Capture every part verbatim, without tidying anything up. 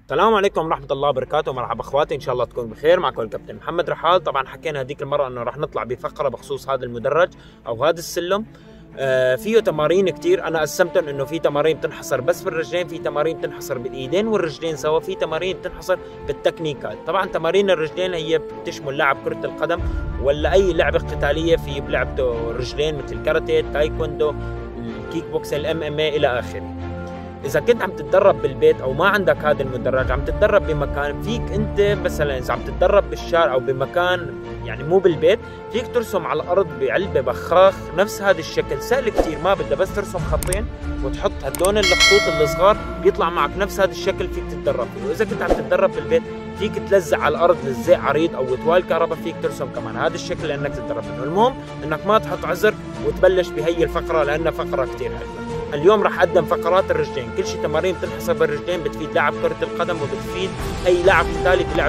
السلام عليكم ورحمة الله وبركاته. مرحبا اخواتي، ان شاء الله تكونوا بخير. معكم الكابتن محمد رحال. طبعا حكينا هذيك المرة انه راح نطلع بفقرة بخصوص هذا المدرج او هذا السلم. آه فيه تمارين كتير، انا قسمتهم انه في تمارين بتنحصر بس في الرجلين، في تمارين بتنحصر بالايدين والرجلين سوا، في تمارين بتنحصر بالتكنيكات. طبعا تمارين الرجلين هي بتشمل لعب كرة القدم ولا اي لعبة قتالية في بلعبته الرجلين، مثل الكاراتيه، التايكوندو، الكيك بوكس، الام ام اي الى اخره. اذا كنت عم تتدرب بالبيت او ما عندك هذا المدرج، عم تتدرب بمكان، فيك انت مثلا اذا عم تتدرب بالشارع او بمكان يعني مو بالبيت، فيك ترسم على الارض بعلبه بخاخ نفس هذا الشكل. سهل كثير، ما بدها بس ترسم خطين وتحط هدول الخطوط الصغار، بيطلع معك نفس هذا الشكل فيك تتدرب فيه. واذا كنت عم تتدرب بالبيت فيك تلزق على الارض لزق عريض او توال كهرباء، فيك ترسم كمان هذا الشكل لانك تتدرب منه. المهم انك ما تحط عذر وتبلش بهي الفقره لانها فقره كثير حلوه. اليوم راح اقدم فقرات الرجلين، كل شيء تمارين بتنحسب بالرجلين، بتفيد لاعب كرة القدم وبتفيد اي لاعب قتالي بيلعب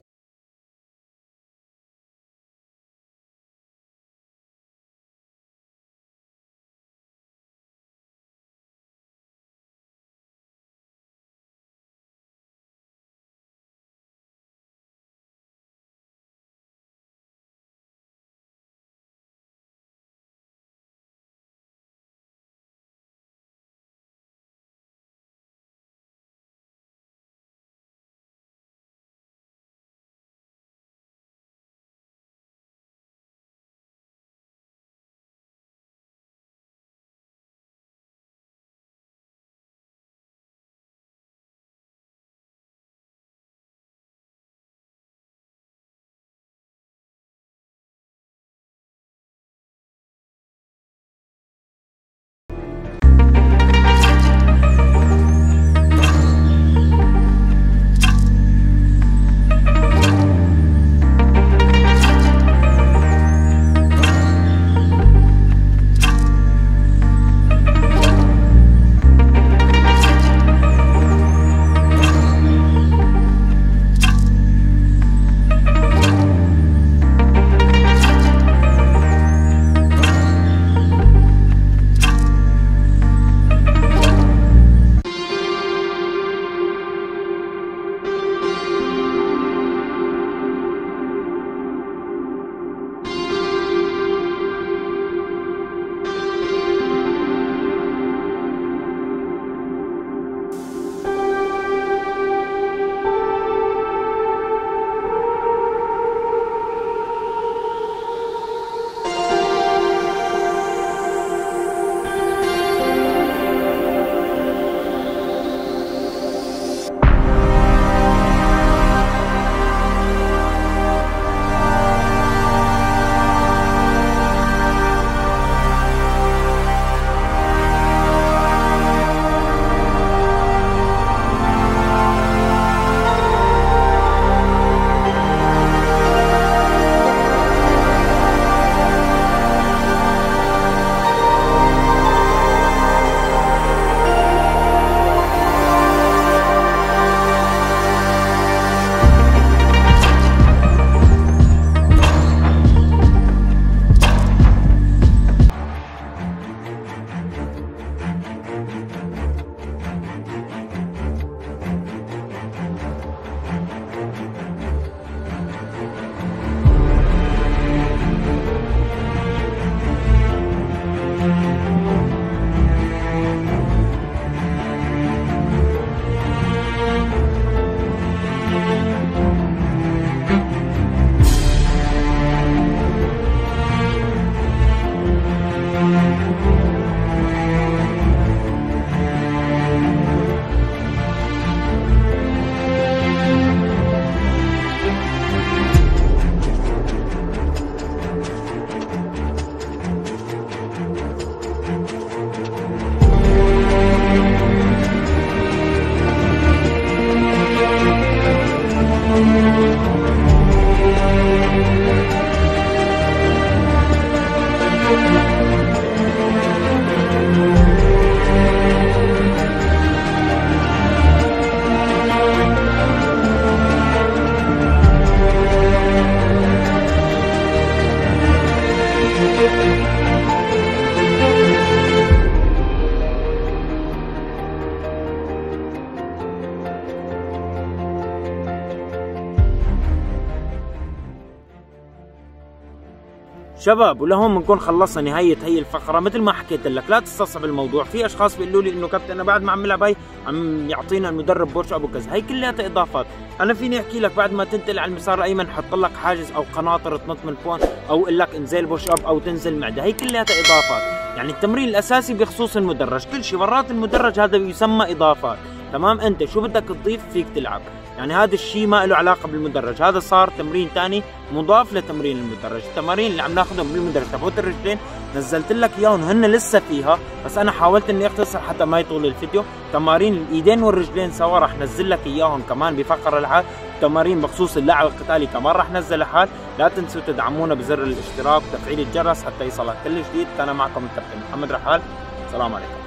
شباب ولهم بنكون خلصنا نهاية هي الفقرة. مثل ما حكيت لك لا تستصعب الموضوع. في اشخاص بيقولوا لي انه كابتن انا بعد ما عم نلعب هي عم يعطينا المدرب بوش اب وكذا، هي كلها اضافات. انا فيني احكي لك بعد ما تنتقل على المسار الايمن حط لك حاجز او قناطر تنط من فوق، او اقول لك انزل بوش اب او تنزل معده، هي كلها اضافات. يعني التمرين الاساسي بخصوص المدرج، كل شيء برات المدرج هذا يسمى اضافات. تمام، انت شو بدك تضيف فيك تلعب. يعني هذا الشيء ما له علاقه بالمدرج، هذا صار تمرين ثاني مضاف لتمرين المدرج. التمارين اللي عم ناخذهم بالمدرج تبعت الرجلين نزلت لك اياهم، هن لسه فيها بس انا حاولت اني اختصر حتى ما يطول الفيديو. تمارين الايدين والرجلين سوا راح نزل لك اياهم كمان بفقره لحال. تمارين بخصوص اللعب القتالي كمان راح نزل لحال. لا تنسوا تدعمونا بزر الاشتراك وتفعيل الجرس حتى يصلك كل جديد. كان معكم الكابتن محمد رحال، السلام عليكم.